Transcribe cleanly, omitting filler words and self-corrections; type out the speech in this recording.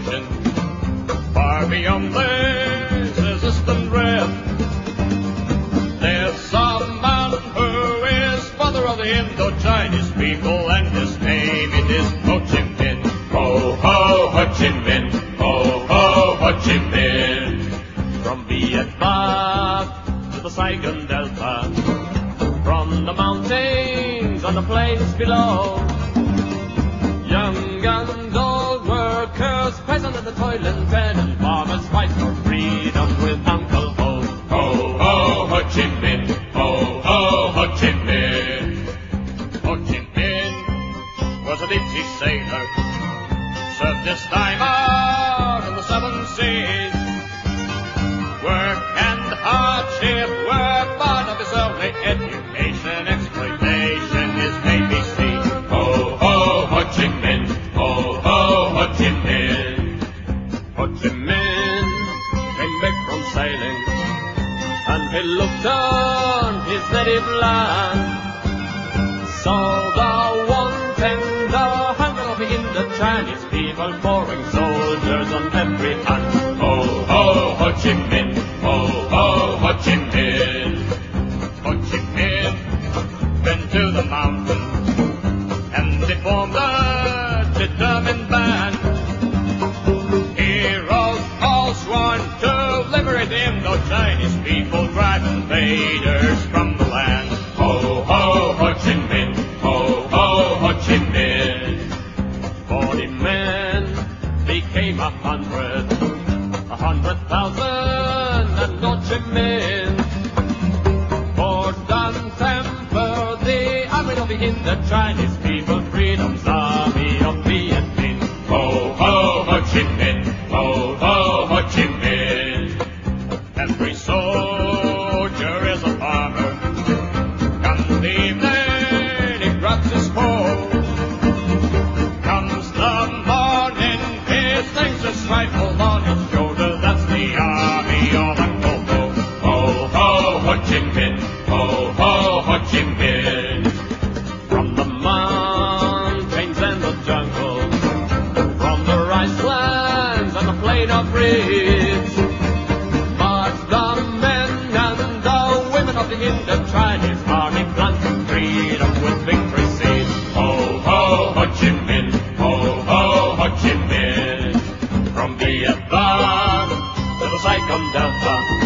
nation. Far beyond this resistant red, there's some man who is father of the Indo-Chinese people, and his name it is Ho Chi Minh. Ho, ho, Ho Chi Minh. Ho, ho, Ho Chi Minh. From Vietnam to the Saigon Delta, from the mountains and the plains below, young and old workers, peasant and the toiling men, and farmers fight for freedom with Uncle Ho. Ho, ho, Ho Chi Minh. Ho, ho, Ho Chi Minh. Ho Chi Minh was a deep-sea sailor, served his time out in the 7 seas. Work and hardship were part of his early education. Exploitation is ABC. Ho, ho, Ho Chi Minh. Ho, ho, Ho Chi Minh. Ho Chi Minh came back from sailing, and he looked on his native land. Saw the want and the hunger of the Indo-Chinese people, pouring soldiers on every hand. Ho, ho, Ho Chi Minh. Ho, ho, Ho Chi Minh. Ho Chi Minh went to the mountains, and they formed a determined band. Heroes all sworn to liberate the Indo-Chinese people, drive invaders from the land. Ho, ho, Ho Chi Minh. Ho, ho, Ho Chi Minh. 40 men became 100,000 and Ho Chi Minh. For done temper the army of the Indo-Chinese people, freedom's army of Viet Minh. Ho, ho, Ho Chi Minh. Ho, ho, Ho Chi Minh. Every soldier is a farmer, and the evening he grabs his hoe. Comes the morning, he slings his rifle on his shoulder. That's the army of Uncle Ho. Ho, ho, Ho Chi Minh. Ho, ho, Ho Chi Minh. From the mountains and the jungle, from the rice lands and the plain of reeds, march the men and the women of the Indo-Chinese army, planting freedom with victory seeds. Ho, ho, Ho Chi Minh. Ho, ho, Ho Chi Minh. From Vietnam to the Saigon Delta,